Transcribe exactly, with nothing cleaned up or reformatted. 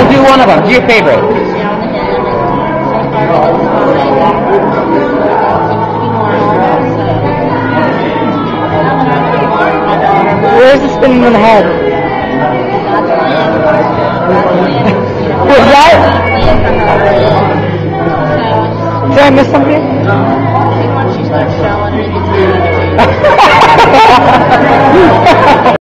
I'll do one of them. Do your favorite. Where's the spinning in the head? What's that? Did I miss something?